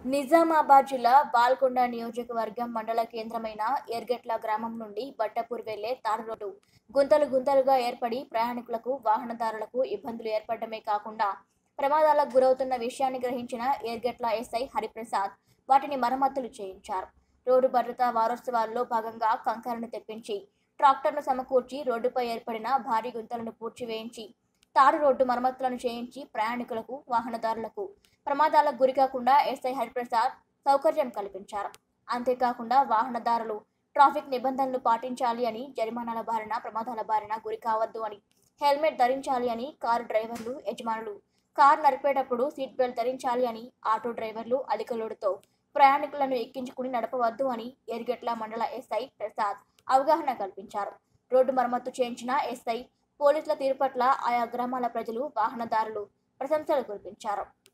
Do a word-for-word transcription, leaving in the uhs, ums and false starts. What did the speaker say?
నిజామాబాద్ జిల్లా బాల్కొండ నియోజకవర్గం మండల కేంద్రమైన ఎర్గెట్ల గ్రామం నుండి బట్టపూర్ వెళ్లే తారు రోడ్డు గుంతలు గుంతలుగా ఏర్పడి ప్రయాణికులకు వాహనదారులకు ఇబ్బందులు ఏర్పడమే కాకుండా ప్రమాదాలకు గురవుతున్న విషయాన్ని గ్రహించిన ఎర్గెట్ల ఎస్ఐ హరిప్రసాద్ వాటిని మరమ్మతులు చేయించారు. రోడ్డు భద్రతా వారోత్సవాల్లో భాగంగా కంకరను తెప్పించి ట్రాక్టర్ను సమకూర్చి రోడ్డుపై ఏర్పడిన భారీ గుంతలను పూడ్చివేయించి తారు రోడ్డు మరమ్మతులను చేయించి ప్రయాణికులకు వాహనదారులకు ప్రమాదాలకు గురికాకుండా ఎస్ఐ హరిప్రసాద్ సౌకర్యం కల్పించారు. అంతేకాకుండా వాహనదారులు ట్రాఫిక్ నిబంధనలు పాటించాలి అని, జరిమానాల బారిన ప్రమాదాల బారిన గురి కావద్దు అని, హెల్మెట్ ధరించాలి అని, కారు డ్రైవర్లు యజమానులు కారు నడిపేటప్పుడు సీట్ బెల్ట్ ధరించాలి అని, ఆటో డ్రైవర్లు అధిక లోడుతో ప్రయాణికులను ఎక్కించుకుని నడపవద్దు అని ఎర్గెట్ల మండల ఎస్ఐ ప్రసాద్ అవగాహన కల్పించారు. రోడ్డు మరమ్మతు చేయించిన ఎస్ఐ పోలీసుల తీరు పట్ల ఆయా గ్రామాల ప్రజలు వాహనదారులు ప్రశంసలు కురిపించారు.